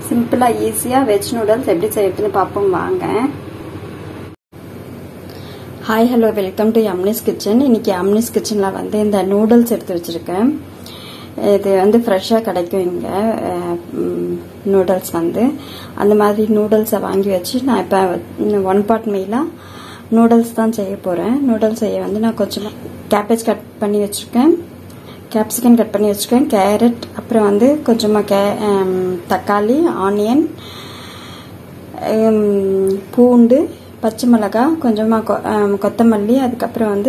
சிம்பிளா ஈஸியா veg noodles எப்படி செய்யறதுன்னு பாப்போம் வாங்க. Hello hello welcome to Amni's kitchen. இன்னைக்கு அம்னிஸ் கிச்சன்ல இந்த நூடுல்ஸ் எடுத்து வச்சிருக்கேன். இது ஃப்ரெஷ்ஷா கிடைக்கும் இங்க நூடுல்ஸ் அந்த மாதிரி நூடுல்ஸை வாங்கி வச்சு நான் இப்போ 1 பார்ட் மீலா நூடுல்ஸ் தான் செய்ய போறேன். நூடுல்ஸ் செய்ய நான் கொஞ்சமா கேபேஜ் கட் பண்ணி வச்சிருக்கேன், கேப்சிகம் கட் பண்ணி வச்சிருக்கேன், கேரட், அப்புறம் கொஞ்சமா தக்காளி, ஆனியன், பூண்டு, பச்சை மிளகாய், கொஞ்சமா கொத்தமல்லி, அதுக்கப்புறம்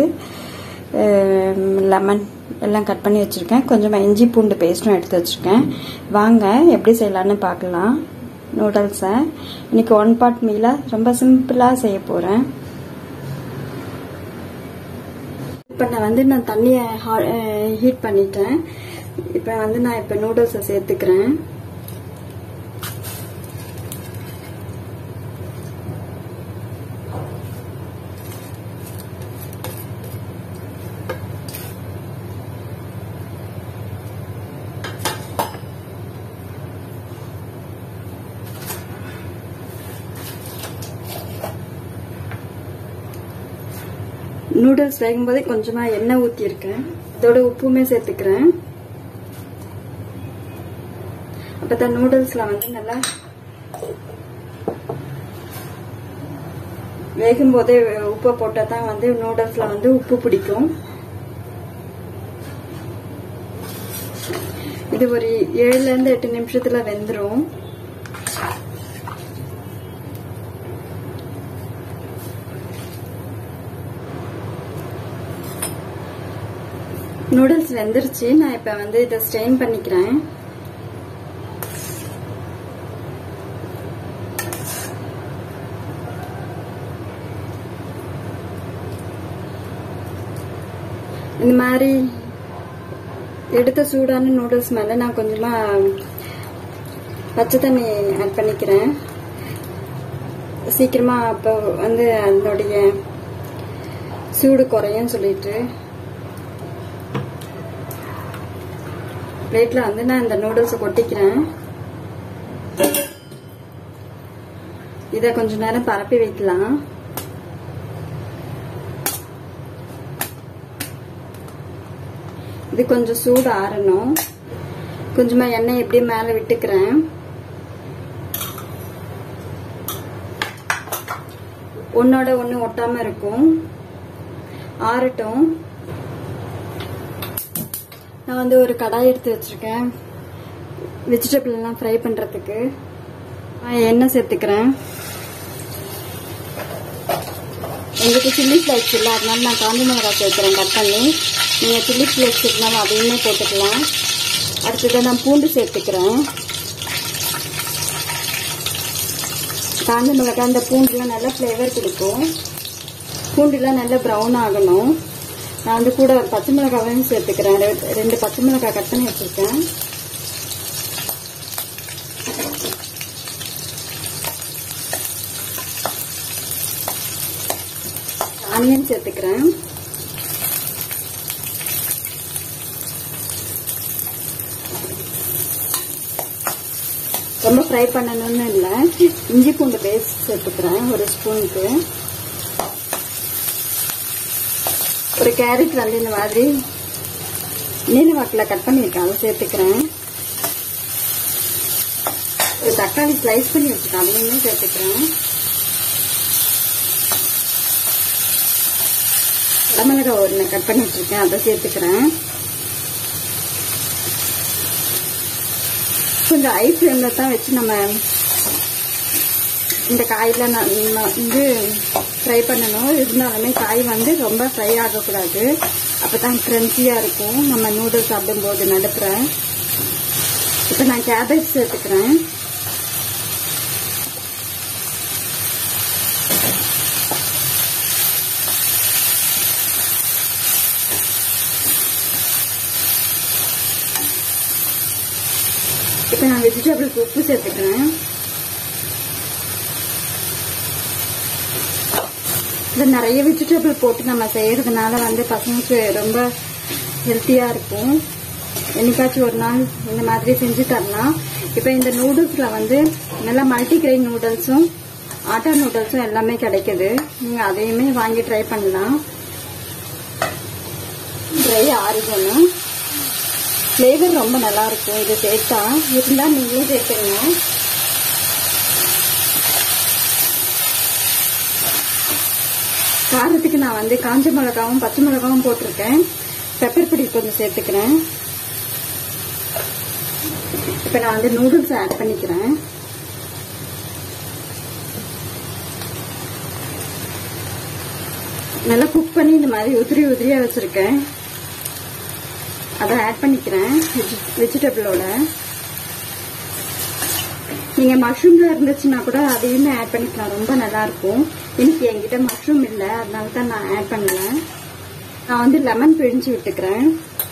லெமன் எல்லாம் கட் பண்ணி வச்சிருக்கேன். கொஞ்சமா இஞ்சி பூண்டு பேஸ்டும் எடுத்து வச்சிருக்கேன். வாங்க எப்படி செய்யலான்னு பார்க்கலாம். நூடுல்ஸை இன்னைக்கு 1 பார்ட் மீலா ரொம்ப சிம்பிளா செய்ய போறேன். இப்போ நான் தண்ணியை ஹீட் பண்ணிட்டேன். இப்போ நான் நூடுல்ஸை சேர்த்துக்கிறேன். நூடுல்ஸ் வேகும் போதே கொஞ்சமா எண்ணெய் ஊத்தி இருக்கேன். இதோட உப்புமே சேர்த்துக்கிறேன். அப்பதான் நூடுல்ஸ்ல நல்லா வேகும் போதே உப்பு போட்டா தான் நூடுல்ஸ்ல உப்பு பிடிக்கும். இது ஒரு 7 to 8 நிமிஷத்துல வெந்துரும். நூடுல்ஸ் வெந்துருச்சு. நான் இப்ப இதை ஸ்ட்ரெயின் பண்ணிக்கிறேன். இந்த மாதிரி எடுத்த சூடான நூடுல்ஸ் மேல நான் கொஞ்சமா பச்சை தண்ணி ஆட் பண்ணிக்கிறேன். சீக்கிரமா அப்ப அதனுடைய சூடு குறையும் சொல்லிட்டு பிளேட்ல நான் இந்த நூடுல்ஸ் கொட்டிக்கிறேன். இத கொஞ்ச நேரம் பரப்பி வைக்கலாம். இது கொஞ்சம் சூடு ஆறணும். கொஞ்சமா எண்ணெய் எப்படியே மேல விட்டுக்கிறேன். ஒன்னோட ஒண்ணு ஒட்டாம இருக்கும். ஆறட்டும். நான் ஒரு கடாய் எடுத்து வச்சிருக்கேன் வெஜிடபிள் எல்லாம் ஃப்ரை பண்றதுக்கு. எண்ணெய் சேர்த்துக்கிறேன். எங்களுக்கு சில்லி ஃபிளேக்ஸ் இல்லை, அதனால நான் காஞ்சி மிளகாய் சேர்க்கிறேன் கட் பண்ணி. நீங்க சில்லி ஃபிளேக்ஸ் இருந்தாலும் அதையுமே போட்டுக்கலாம். அடுத்தது நான் பூண்டு சேர்த்துக்கிறேன். காஞ்சி மிளகாய் அந்த பூண்டுலாம் நல்லா ஃபிளேவர் கொடுக்கும். பூண்டுலாம் நல்லா ப்ரௌன் ஆகணும். நான் கூட பச்சை மிளகாவையும் சேர்த்துக்கிறேன். 2 பச்சை மிளகாய் கட் பண்ணி வச்சிருக்கேன். ஆனியன் சேர்த்துக்கிறேன். ரொம்ப ஃப்ரை பண்ணணும்னு இல்லை. இஞ்சி பூண்டு பேஸ்ட் சேர்த்துக்கிறேன் 1 ஸ்பூனுக்கு. ஒரு கேரட் இந்த மாதிரி நீல வாக்கில் கட் பண்ணியிருக்கேன், அதை சேர்த்துக்கிறேன். ஒரு தக்காளி ஸ்லைஸ் பண்ணி வச்சுருக்கேன், அதையும் சேர்த்துக்கிறேன். மிளகாய் 1 கட் பண்ணி வச்சிருக்கேன், அதை சேர்த்துக்கிறேன். கொஞ்சம் ஹை ஃப்ளேம்ல தான் வச்சு நம்ம இந்த காயில ஃப்ரை பண்ணணும். இருந்தாலுமே காய் ரொம்ப ஃப்ரை ஆகக்கூடாது. அப்பதான் கிரன்ச்சியா இருக்கும் நம்ம நூடுல்ஸ் சாப்பிடும் போது நடுப்புற. இப்ப நான் கேபேஜ் சேர்த்துக்கிறேன். இப்ப நான் வெஜிடபிள்ஸ் உப்பு சேர்த்துக்கிறேன். நிறைய வெஜிடபிள் போட்டு நம்ம செய்யறதுனால பசங்களுக்கு ரொம்ப ஹெல்த்தியா இருக்கும். என்னைக்காச்சும் ஒரு நாள் இந்த மாதிரி செஞ்சு தரலாம். இப்போ இந்த நூடுல்ஸ்ல வந்து நல்லா மல்டிகிரெயின் நூடுல்ஸும் ஆட்டா நூடுல்ஸும் எல்லாமே கிடைக்குது. நீங்க அதையுமே வாங்கி ட்ரை பண்ணலாம். ட்ரை ஆரிகனோ ஃப்ளேவர் ரொம்ப நல்லா இருக்கும். இது சேர்த்தா இருந்தா நீங்களும் சேர்த்துருங்க. காரத்துக்கு நான் வந்து காஞ்ச மிளகாவும் பச்சை மிளகாவும் போட்டிருக்கேன். பெப்பர் பொடி கொஞ்சம் சேர்த்துக்கிறேன். இப்போ நான் வந்து நூடுல்ஸ் ஆட் பண்ணிக்கிறேன். நல்லா குக் பண்ணி இந்த மாதிரி உதிரி உதிரியா வச்சிருக்கேன். அதை ஆட் பண்ணிக்கிறேன் வெஜிடபிளோட. நீங்க மஷ்ரூம்ல இருந்துச்சுன்னா கூட அதையுமே ஆட் பண்ணிக்கலாம். ரொம்ப நல்லா இருக்கும். இன்னைக்கு என்கிட்ட மஷ்ரூம் இல்லை, அதனால தான் நான் ஆட் பண்ணல. நான் வந்து லெமன் பிழிஞ்சு விட்டுக்கிறேன்.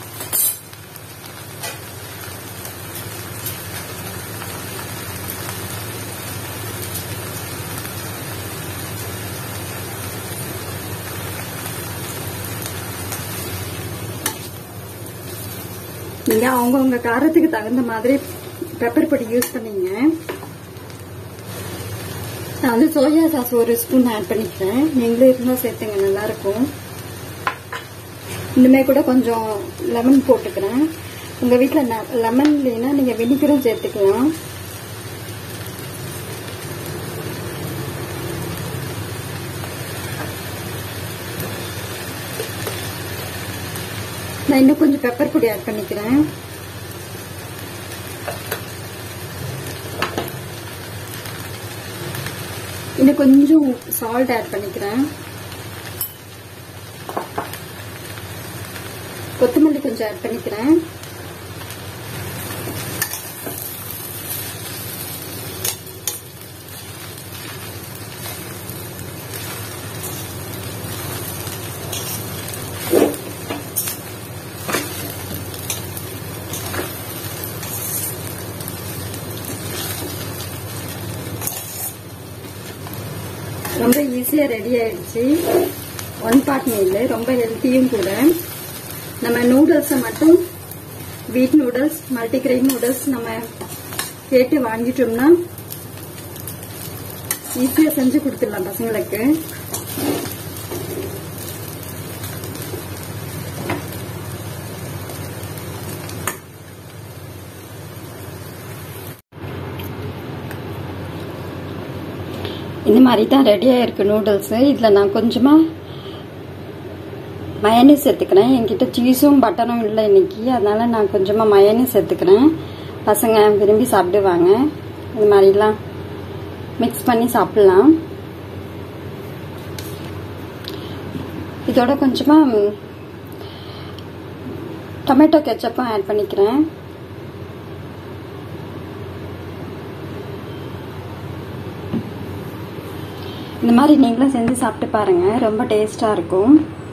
நீங்க அவங்கவுங்க காரத்துக்கு தகுந்த மாதிரி பெப்பர் பொடி யூஸ் பண்ணீங்க. நான் வந்து சோயா சாஸ் ஒரு ஸ்பூன் ஆட் பண்ணிக்கிறேன். நீங்களும் இருந்தா சேர்த்துங்க, நல்லா இருக்கும். இனிமே கூட கொஞ்சம் லெமன் போட்டுக்கிறேன். உங்க வீட்டுல லெமன் இல்லைன்னா நீங்க வினிகரும் சேர்த்துக்கலாம். நான் இன்னும் கொஞ்சம் பெப்பர் பொடி ஆட் பண்ணிக்கிறேன். இன்னும் கொஞ்சம் சால்ட் ஆட் பண்ணிக்கிறேன். கொத்தமல்லி கொஞ்சம் ஆட் பண்ணிக்கிறேன். ரொம்ப ஈஸியா ரெடி ஆயிடுச்சு. 1 பாட் மீல், ரொம்ப ஹெல்த்தியும் கூட. நம்ம நூடுல்ஸை மட்டும் வீட் நூடுல்ஸ், மல்டிகிரெயின் நூடுல்ஸ் நம்ம கேட்டு வாங்கிட்டோம்னா ஈஸியா செஞ்சு கொடுத்துடலாம் பசங்களுக்கு. இந்த மாதிரி தான் ரெடியாக இருக்கு நூடுல்ஸு. இதில் நான் கொஞ்சமாக மயோனீஸ் சேர்த்துக்கிறேன். என்கிட்ட சீஸும் பட்டரும் இல்லை இன்னைக்கு, அதனால நான் கொஞ்சமாக மயோனீஸ் சேர்த்துக்கிறேன். பசங்க விரும்பி சாப்பிடுவாங்க. இது மாதிரிலாம் மிக்ஸ் பண்ணி சாப்பிடலாம். இதோட கொஞ்சமாக டொமேட்டோ கெச்சப்பும் ஆட் பண்ணிக்கிறேன். இந்த மாதிரி நீங்களும் செஞ்சு சாப்பிட்டு பாருங்க, ரொம்ப டேஸ்டா இருக்கும்.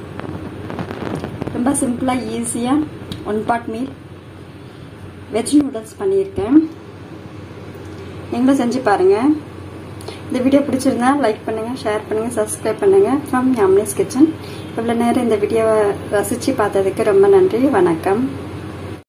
ரொம்ப சிம்பிளா ஈஸியா 1 பாட் மீல் வெஜ் நூடுல்ஸ் பண்ணியிருக்கேன். நீங்களும் செஞ்சு பாருங்க. இந்த வீடியோ பிடிச்சிருந்தா லைக் பண்ணுங்க, ஷேர் பண்ணுங்க, சப்ஸ்கிரைப் பண்ணுங்க. From Yamni's kitchen. இவ்வளவு நேரம் இந்த வீடியோவை ரசிச்சு பார்த்ததுக்கு ரொம்ப நன்றி. வணக்கம்.